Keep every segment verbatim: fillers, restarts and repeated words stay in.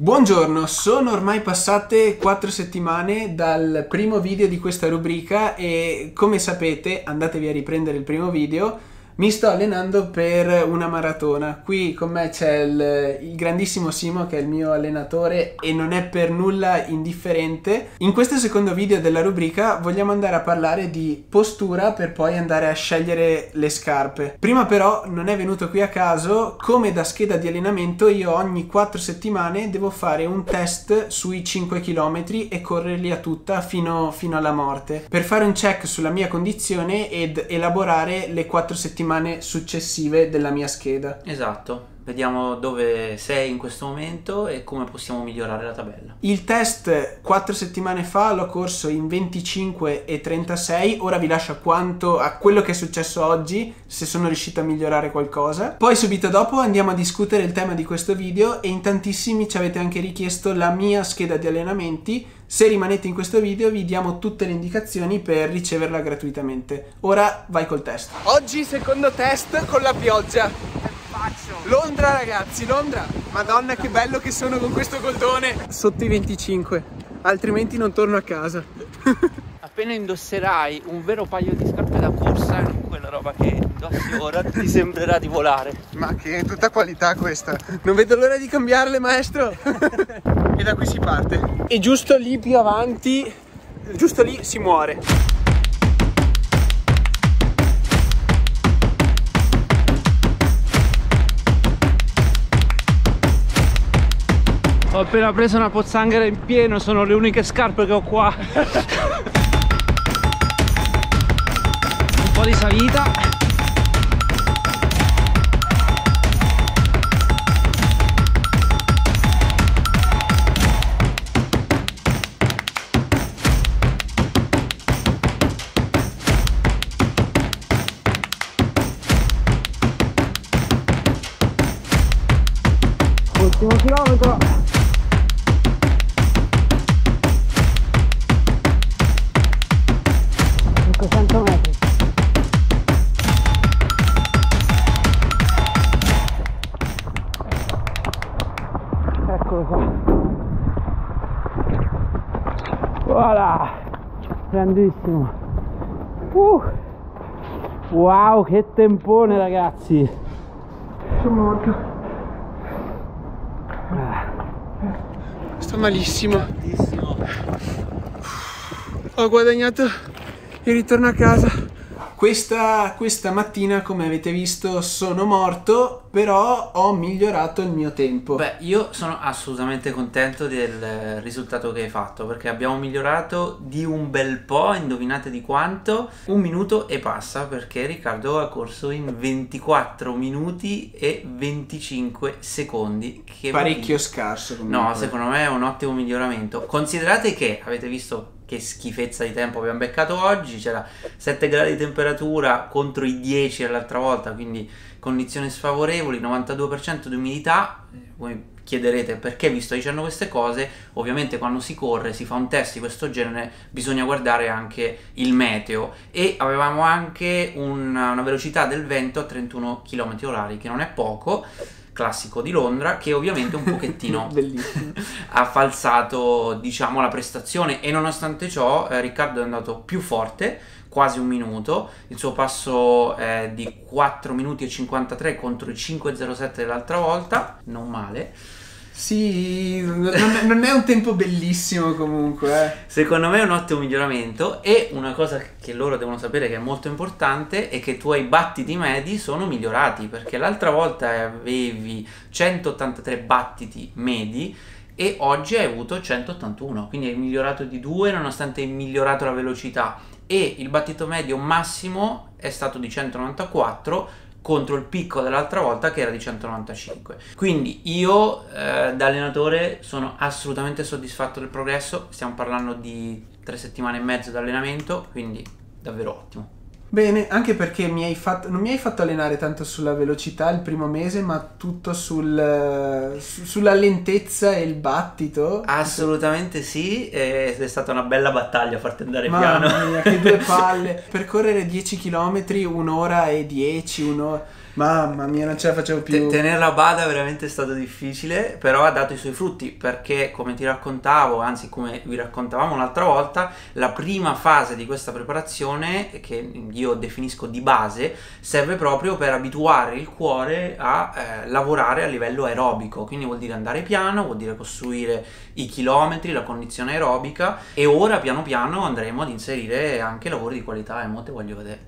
Buongiorno, sono ormai passate quattro settimane dal primo video di questa rubrica e come sapete, andatevi a riprendere il primo video, mi sto allenando per una maratona. Qui con me c'è il, il grandissimo Simo che è il mio allenatore e non è per nulla indifferente. In questo secondo video della rubrica vogliamo andare a parlare di postura per poi andare a scegliere le scarpe. Prima però non è venuto qui a caso, come da scheda di allenamento io ogni quattro settimane devo fare un test sui cinque chilometri e correrli a tutta fino, fino alla morte per fare un check sulla mia condizione ed elaborare le quattro settimane successive della mia scheda. Esatto, vediamo dove sei in questo momento e come possiamo migliorare la tabella. Il test quattro settimane fa l'ho corso in venticinque e trentasei, ora vi lascio a quanto a quello che è successo oggi, se sono riuscito a migliorare qualcosa. Poi subito dopo andiamo a discutere il tema di questo video e in tantissimi ci avete anche richiesto la mia scheda di allenamenti. Se rimanete in questo video vi diamo tutte le indicazioni per riceverla gratuitamente. Ora vai col test. Oggi secondo test con la pioggia. Londra ragazzi, Londra. Madonna che bello che sono con questo goldone. Sotto i venticinque, altrimenti non torno a casa. Appena indosserai un vero paio di scarpe da corsa, quella roba che indossi ora ti sembrerà di volare. Ma che tutta qualità questa. Non vedo l'ora di cambiarle, maestro. E da qui si parte. E giusto lì più avanti, giusto lì si muore. Ho appena preso una pozzanghera in pieno, sono le uniche scarpe che ho qua. Un po' di salita. Ultimo chilometro. cinquecento metri. Eccolo qua. Voilà, grandissimo. Uh. Wow, che tempone ragazzi. Sono morto. Sto malissimo. Ho guadagnato il ritorno a casa. Questa, questa mattina, come avete visto, sono morto, però ho migliorato il mio tempo. Beh, io sono assolutamente contento del risultato che hai fatto, perché abbiamo migliorato di un bel po', indovinate di quanto? Un minuto e passa, perché Riccardo ha corso in ventiquattro minuti e venticinque secondi. Che parecchio scarso comunque. No, secondo me è un ottimo miglioramento. Considerate che, avete visto che schifezza di tempo abbiamo beccato oggi, c'era sette gradi di temperatura contro i dieci dell'altra volta, quindi condizioni sfavorevoli, novantadue per cento di umidità. Voi chiederete perché vi sto dicendo queste cose. Ovviamente quando si corre, si fa un test di questo genere, bisogna guardare anche il meteo, e avevamo anche una, una velocità del vento a trentuno chilometri orari, che non è poco, classico di Londra, che ovviamente un pochettino ha falsato, diciamo, la prestazione, e nonostante ciò eh, Riccardo è andato più forte, quasi un minuto. Il suo passo è di quattro minuti e cinquantatré contro i cinque zero sette dell'altra volta, non male. Sì, non è, non è un tempo bellissimo comunque. Eh. Secondo me è un ottimo miglioramento, e una cosa che loro devono sapere che è molto importante è che i tuoi battiti medi sono migliorati, perché l'altra volta avevi centottantatré battiti medi e oggi hai avuto centottantuno, quindi hai migliorato di due nonostante hai migliorato la velocità, e il battito medio massimo è stato di centonovantaquattro contro il picco dell'altra volta che era di centonovantacinque. Quindi io eh, da allenatore sono assolutamente soddisfatto del progresso. Stiamo parlando di tre settimane e mezzo di allenamento, quindi davvero ottimo. Bene, anche perché mi hai fatto, non mi hai fatto allenare tanto sulla velocità il primo mese, ma tutto sul, su, sulla lentezza e il battito. Assolutamente sì, è stata una bella battaglia farti andare Mamma piano. mia, che due palle. Per correre dieci chilometri, un'ora e dieci, un'ora. Mamma mia, non ce la facevo più. Tenere a bada veramente è stato difficile, però ha dato i suoi frutti, perché come ti raccontavo, anzi come vi raccontavamo l'altra volta, la prima fase di questa preparazione, che io definisco di base, serve proprio per abituare il cuore a eh, lavorare a livello aerobico, quindi vuol dire andare piano, vuol dire costruire i chilometri, la condizione aerobica, e ora piano piano andremo ad inserire anche lavori di qualità, e mo te voglio vedere.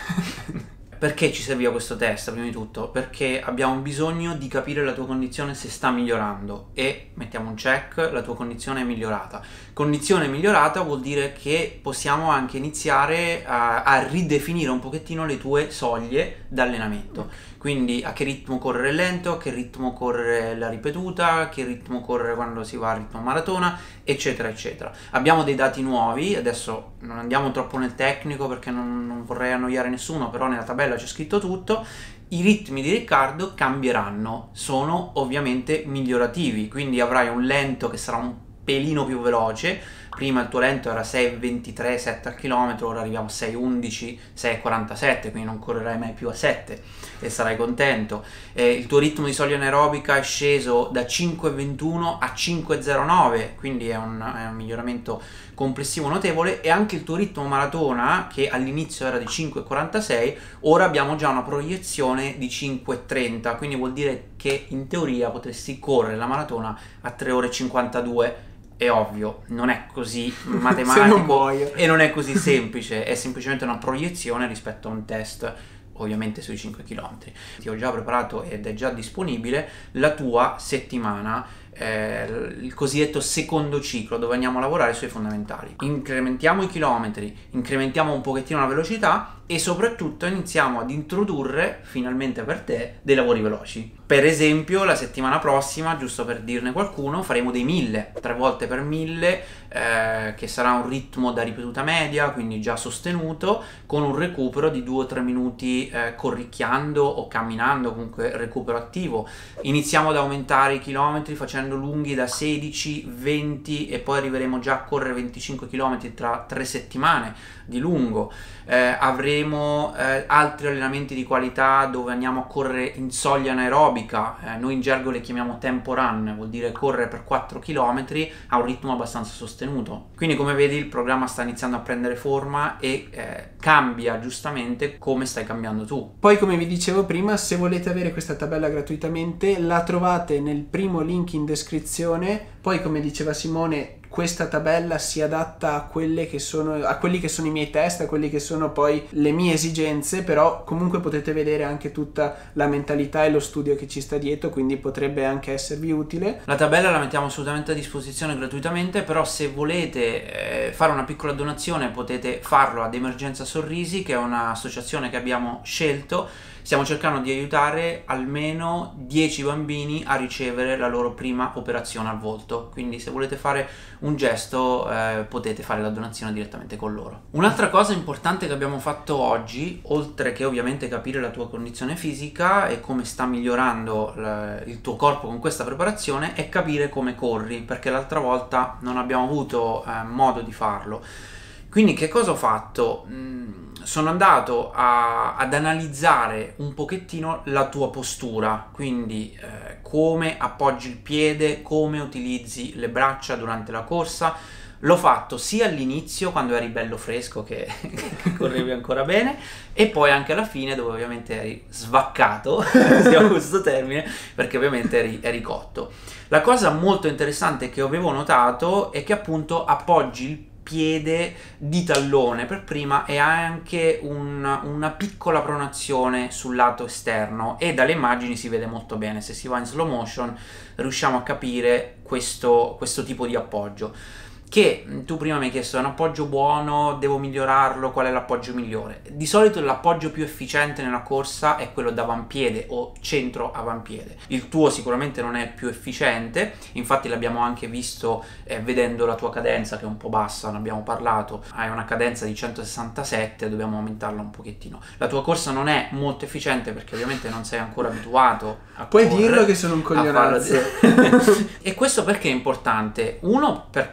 Perché ci serviva questo test, prima di tutto? Perché abbiamo bisogno di capire la tua condizione se sta migliorando, e mettiamo un check, la tua condizione è migliorata. Condizione migliorata vuol dire che possiamo anche iniziare a, a ridefinire un pochettino le tue soglie d'allenamento. Quindi a che ritmo correre lento, a che ritmo correre la ripetuta, a che ritmo correre quando si va a ritmo maratona, eccetera eccetera. Abbiamo dei dati nuovi, adesso non andiamo troppo nel tecnico perché non, non vorrei annoiare nessuno, però nella tabella c'è scritto tutto. I ritmi di Riccardo cambieranno, sono ovviamente migliorativi, quindi avrai un lento che sarà un pelino più veloce. Prima il tuo lento era sei virgola ventitré, sette al chilometro, ora arriviamo a sei virgola undici, sei virgola quarantasette, quindi non correrai mai più a sette e sarai contento. Eh, il tuo ritmo di soglia anaerobica è sceso da cinque virgola ventuno a cinque virgola zero nove, quindi è un, è un miglioramento complessivo notevole, e anche il tuo ritmo maratona, che all'inizio era di cinque virgola quarantasei, ora abbiamo già una proiezione di cinque virgola trenta, quindi vuol dire che in teoria potresti correre la maratona a tre ore e cinquantadue. È ovvio, non è così matematico e non è così semplice, è semplicemente una proiezione rispetto a un test, ovviamente sui cinque chilometri. Ti ho già preparato ed è già disponibile la tua settimana, eh, il cosiddetto secondo ciclo, dove andiamo a lavorare sui fondamentali. Incrementiamo i chilometri, incrementiamo un pochettino la velocità, e soprattutto iniziamo ad introdurre finalmente per te dei lavori veloci. Per esempio la settimana prossima, giusto per dirne qualcuno, faremo dei mille, tre volte per mille, eh, che sarà un ritmo da ripetuta media, quindi già sostenuto, con un recupero di due o tre minuti eh, corricchiando o camminando, comunque recupero attivo. Iniziamo ad aumentare i chilometri facendo lunghi da sedici venti, e poi arriveremo già a correre venticinque chilometri tra tre settimane di lungo. Eh, avremo eh, altri allenamenti di qualità dove andiamo a correre in soglia anaerobica, eh, noi in gergo le chiamiamo tempo run, vuol dire correre per quattro chilometri a un ritmo abbastanza sostenuto. Quindi come vedi il programma sta iniziando a prendere forma e eh, cambia giustamente come stai cambiando tu. Poi, come vi dicevo prima, se volete avere questa tabella gratuitamente la trovate nel primo link in descrizione. Poi, come diceva Simone, questa tabella si adatta a quelle che sono a quelli che sono i miei test, a quelli che sono poi le mie esigenze, però comunque potete vedere anche tutta la mentalità e lo studio che ci sta dietro, quindi potrebbe anche esservi utile. La tabella la mettiamo assolutamente a disposizione gratuitamente, però se volete eh, fare una piccola donazione potete farlo ad Emergenza Sorrisi, che è un'associazione che abbiamo scelto. Stiamo cercando di aiutare almeno dieci bambini a ricevere la loro prima operazione al volto, quindi se volete fare un gesto eh, potete fare la donazione direttamente con loro. Un'altra cosa importante che abbiamo fatto oggi, oltre che ovviamente capire la tua condizione fisica e come sta migliorando l- il tuo corpo con questa preparazione, è capire come corri, perché l'altra volta non abbiamo avuto eh, modo di farlo. Quindi che cosa ho fatto? Mm, sono andato a, ad analizzare un pochettino la tua postura, quindi eh, come appoggi il piede, come utilizzi le braccia durante la corsa. L'ho fatto sia all'inizio, quando eri bello fresco, che, che correvi ancora bene, e poi anche alla fine, dove ovviamente eri svaccato, usiamo questo termine, perché ovviamente eri, eri cotto. La cosa molto interessante che avevo notato è che appunto appoggi il piede di tallone per prima, e ha anche un, una piccola pronazione sul lato esterno, e dalle immagini si vede molto bene. Se si va in slow motion riusciamo a capire questo, questo tipo di appoggio, che tu prima mi hai chiesto: è un appoggio buono, devo migliorarlo, qual è l'appoggio migliore? Di solito l'appoggio più efficiente nella corsa è quello d'avampiede o centro avampiede. Il tuo sicuramente non è il più efficiente, infatti l'abbiamo anche visto eh, vedendo la tua cadenza, che è un po' bassa, ne abbiamo parlato. Hai una cadenza di centosessantasette, dobbiamo aumentarla un pochettino. La tua corsa non è molto efficiente perché ovviamente non sei ancora abituato a Puoi correre, dirlo che sono un coglionazzo. E questo perché è importante? Uno, perché ovviamente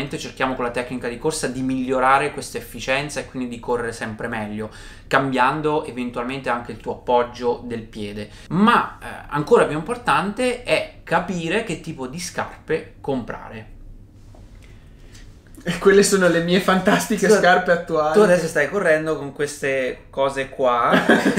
ovviamente cerchiamo con la tecnica di corsa di migliorare questa efficienza e quindi di correre sempre meglio, cambiando eventualmente anche il tuo appoggio del piede. Ma eh, ancora più importante è capire che tipo di scarpe comprare. E quelle sono le mie fantastiche tu, scarpe attuali. Tu adesso stai correndo con queste cose qua,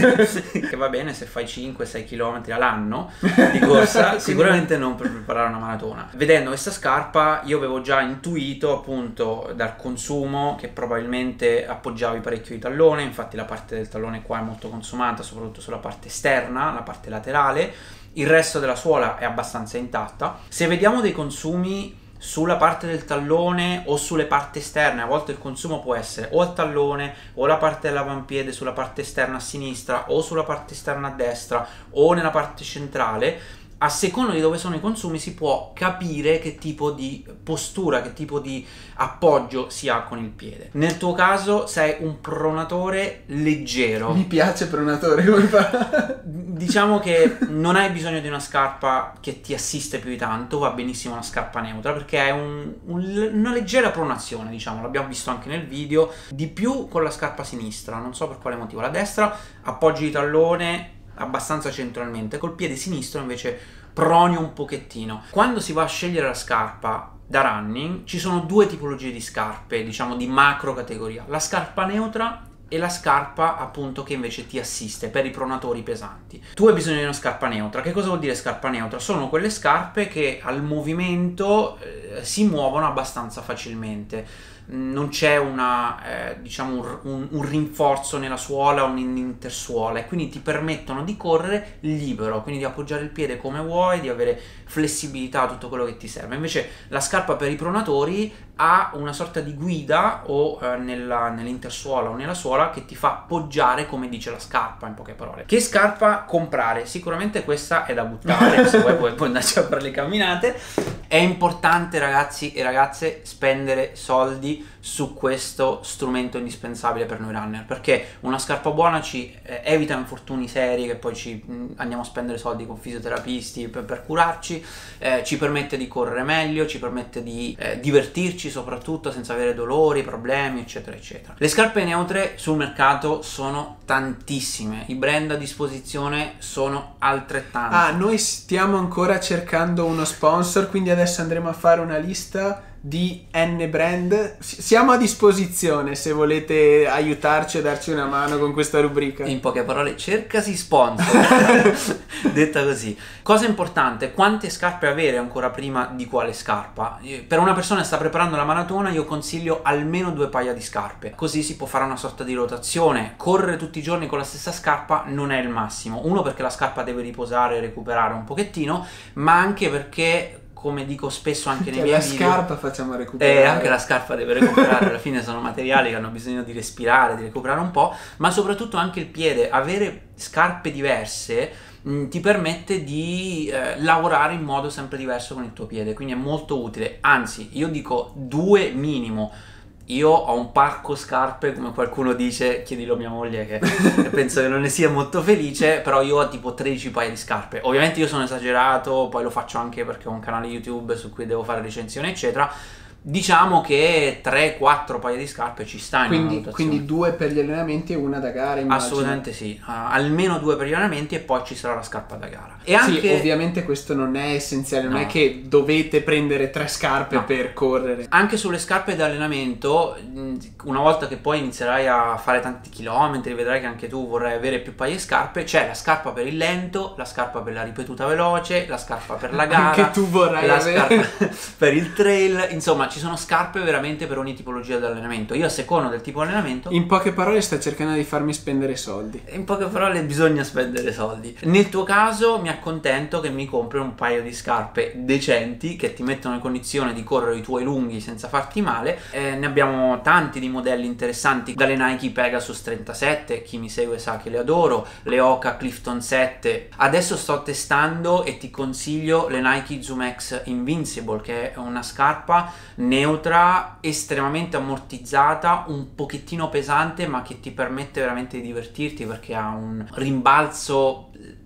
che va bene se fai cinque sei chilometri all'anno di corsa, sicuramente non per preparare una maratona. Vedendo questa scarpa io avevo già intuito appunto dal consumo che probabilmente appoggiavi parecchio il tallone, infatti la parte del tallone qua è molto consumata, soprattutto sulla parte esterna, la parte laterale, il resto della suola è abbastanza intatta. Se vediamo dei consumi sulla parte del tallone o sulle parti esterne, a volte il consumo può essere o al tallone o la parte dell'avampiede sulla parte esterna a sinistra o sulla parte esterna a destra o nella parte centrale, a seconda di dove sono i consumi si può capire che tipo di postura, che tipo di appoggio si ha con il piede. Nel tuo caso sei un pronatore leggero. Mi piace pronatore, come fa? Diciamo che non hai bisogno di una scarpa che ti assiste più di tanto, va benissimo una scarpa neutra perché è un, un, una leggera pronazione, diciamo, l'abbiamo visto anche nel video, di più con la scarpa sinistra, non so per quale motivo. La destra appoggi di tallone abbastanza centralmente, col piede sinistro invece proni un pochettino. Quando si va a scegliere la scarpa da running ci sono due tipologie di scarpe, diciamo di macro categoria: la scarpa neutra e la scarpa appunto che invece ti assiste per i pronatori pesanti. Tu hai bisogno di una scarpa neutra. Che cosa vuol dire scarpa neutra? Sono quelle scarpe che al movimento eh, si muovono abbastanza facilmente. Non c'è una eh, diciamo un, un, un rinforzo nella suola o un'intersuola e quindi ti permettono di correre libero, quindi di appoggiare il piede come vuoi, di avere flessibilità, tutto quello che ti serve. Invece la scarpa per i pronatori ha una sorta di guida o eh, nella, nell'intersuola o nella suola che ti fa appoggiare come dice la scarpa, in poche parole. Che scarpa comprare? Sicuramente questa è da buttare, se vuoi puoi, puoi andarci a fare le camminate. È importante, ragazzi e ragazze, spendere soldi su questo strumento indispensabile per noi runner, perché una scarpa buona ci eh, evita infortuni seri che poi ci mh, andiamo a spendere soldi con fisioterapisti per, per curarci, eh, ci permette di correre meglio, ci permette di eh, divertirci soprattutto senza avere dolori, problemi eccetera eccetera. Le scarpe neutre sul mercato sono tantissime, i brand a disposizione sono altrettanti. Ah, noi stiamo ancora cercando uno sponsor, quindi adesso andremo a fare una lista di N brand. Siamo a disposizione se volete aiutarci e darci una mano con questa rubrica. In poche parole, cercasi sponsor. Detta così. Cosa importante, quante scarpe avere ancora prima di quale scarpa? Per una persona che sta preparando la maratona io consiglio almeno due paia di scarpe, così si può fare una sorta di rotazione. Correre tutti i giorni con la stessa scarpa non è il massimo, uno perché la scarpa deve riposare e recuperare un pochettino, ma anche perché, come dico spesso anche nei cioè, miei la video, scarpa facciamo recuperare. Eh, anche la scarpa deve recuperare, alla fine sono materiali che hanno bisogno di respirare, di recuperare un po', ma soprattutto anche il piede. Avere scarpe diverse mh, ti permette di eh, lavorare in modo sempre diverso con il tuo piede, quindi è molto utile. Anzi, io dico due minimo. Io ho un parco scarpe, come qualcuno dice, chiedilo a mia moglie che penso che non ne sia molto felice, però io ho tipo tredici paia di scarpe. Ovviamente io sono esagerato, poi lo faccio anche perché ho un canale YouTube su cui devo fare recensioni eccetera. Diciamo che tre quattro paia di scarpe ci sta in quindi, una quindi due per gli allenamenti e una da gara, immagino. Assolutamente sì, uh, almeno due per gli allenamenti e poi ci sarà la scarpa da gara. E anche... Sì, ovviamente questo non è essenziale, non no. è che dovete prendere tre scarpe no. per correre. Anche sulle scarpe da allenamento, una volta che poi inizierai a fare tanti chilometri, vedrai che anche tu vorrai avere più paia di scarpe. C'è la scarpa per il lento, la scarpa per la ripetuta veloce, la scarpa per la gara, anche tu vorrai la avere scarpa per il trail, insomma ci sono scarpe veramente per ogni tipologia di allenamento. Io a seconda del tipo di allenamento, in poche parole sta cercando di farmi spendere soldi. In poche parole bisogna spendere soldi. Nel tuo caso mi accontento che mi compri un paio di scarpe decenti che ti mettono in condizione di correre i tuoi lunghi senza farti male. Eh, ne abbiamo tanti di modelli interessanti, dalle Nike Pegasus trentasette, chi mi segue sa che le adoro, le Oka Clifton sette. Adesso sto testando e ti consiglio le Nike Zoom X Invincible, che è una scarpa neutra, estremamente ammortizzata, un pochettino pesante, ma che ti permette veramente di divertirti perché ha un rimbalzo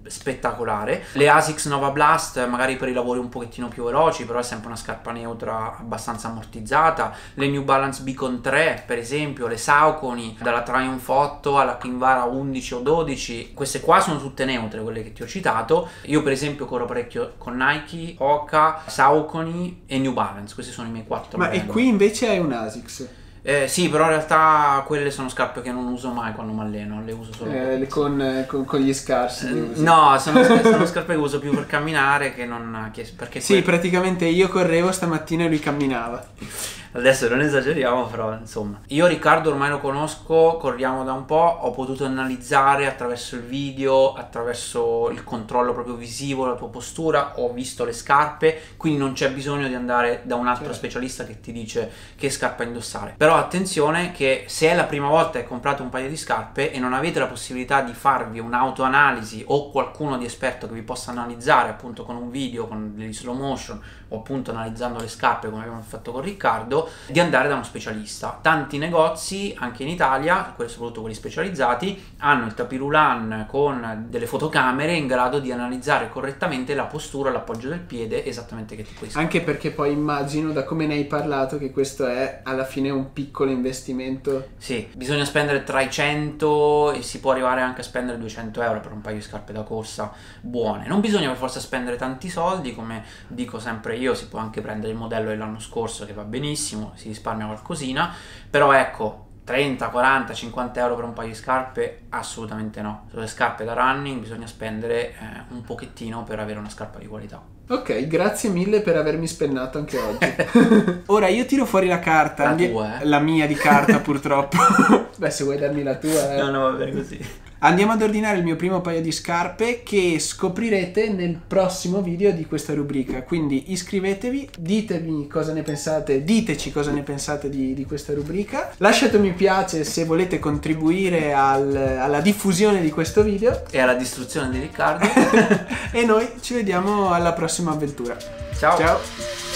spettacolare. Le Asics Nova Blast magari per i lavori un pochettino più veloci, però è sempre una scarpa neutra abbastanza ammortizzata. Le New Balance Beacon tre per esempio, le Saucony dalla Triumph otto alla Kinvara undici o dodici, queste qua sono tutte neutre, quelle che ti ho citato. Io per esempio corro parecchio con Nike, Hoka, Saucony e New Balance, questi sono i miei quattro. Ma brand. E qui invece hai un Asics? Eh, sì, però in realtà quelle sono scarpe che non uso mai quando mi alleno, le uso solo eh, con, con, con gli scarsi. Eh, no, sono, sono scarpe che uso più per camminare che non... Che, perché sì, quelle... praticamente io correvo stamattina e lui camminava. Adesso non esageriamo, però insomma. Io Riccardo ormai lo conosco, corriamo da un po', ho potuto analizzare attraverso il video, attraverso il controllo proprio visivo, la tua postura, ho visto le scarpe, quindi non c'è bisogno di andare da un altro certo. specialista che ti dice che scarpa indossare. Però attenzione che se è la prima volta che comprate un paio di scarpe e non avete la possibilità di farvi un'autoanalisi o qualcuno di esperto che vi possa analizzare appunto con un video, con degli slow motion o appunto analizzando le scarpe come abbiamo fatto con Riccardo, di andare da uno specialista. Tanti negozi anche in Italia, soprattutto quelli specializzati, hanno il tapirulan con delle fotocamere in grado di analizzare correttamente la postura, l'appoggio del piede, esattamente che tipo di scarpa. Anche perché poi immagino da come ne hai parlato che questo è alla fine un piccolo investimento. Sì, bisogna spendere tra i cento e si può arrivare anche a spendere duecento euro per un paio di scarpe da corsa buone. Non bisogna per forza spendere tanti soldi, come dico sempre io, si può anche prendere il modello dell'anno scorso che va benissimo, si risparmia qualcosina, però ecco, trenta, quaranta, cinquanta euro per un paio di scarpe assolutamente no. Sulle scarpe da running bisogna spendere eh, un pochettino per avere una scarpa di qualità. Ok, grazie mille per avermi spennato anche oggi. Ora io tiro fuori la carta. La Andi- tua, eh? La mia di carta purtroppo. Beh, se vuoi darmi la tua. Eh. No, no, va bene così. Andiamo ad ordinare il mio primo paio di scarpe che scoprirete nel prossimo video di questa rubrica. Quindi iscrivetevi, ditemi cosa ne pensate, diteci cosa ne pensate di, di questa rubrica. Lasciate un mi piace se volete contribuire al, alla diffusione di questo video. E alla distruzione di Riccardo. E noi ci vediamo alla prossima avventura. Ciao. Ciao.